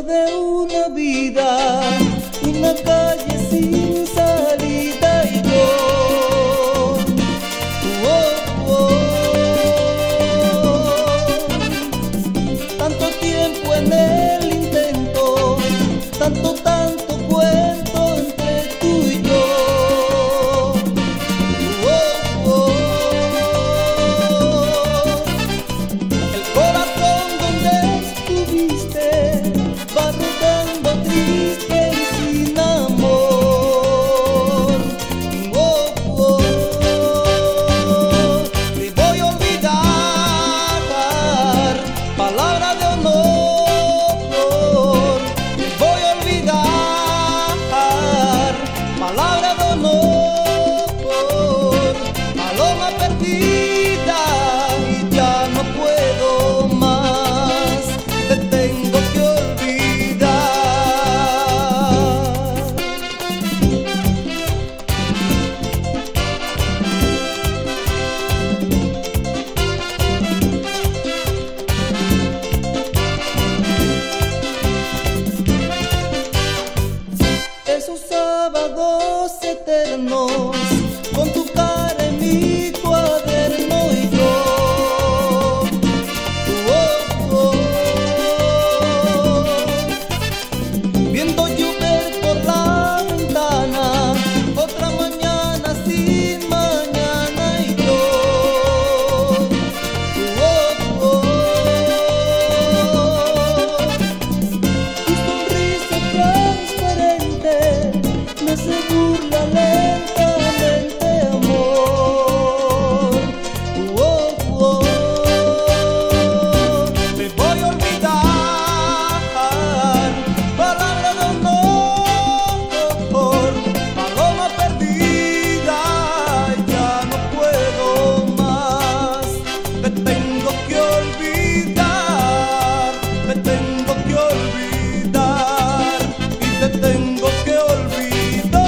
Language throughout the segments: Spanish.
de una vida, una calle sin salida y yo, tanto tiempo en el intento, tanto cuento entre tú y yo. El corazón donde estuviste va rodando triste y sin amor. Te voy a olvidar, palabra de honor. Te voy a olvidar, palabra de honor. Paloma perdida y ya no puedo más, te tengo que olvidar. Esos sábados eternos con tu cara en mi cuaderno y yo, viendo llover por la ventana, otra mañana sin mañana y yo, tu sonrisa transparente me hace burla lentamente, amor. Te voy a olvidar, palabra de honor. Paloma perdida, ya no puedo más, te tengo que olvidar, te tengo que olvidar y te tengo que olvidar.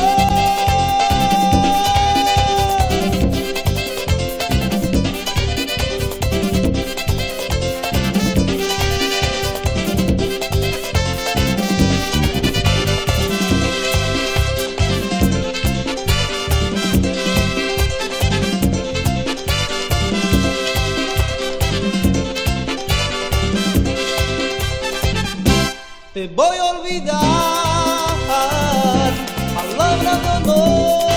Te voy a olvidar, palabra de honor.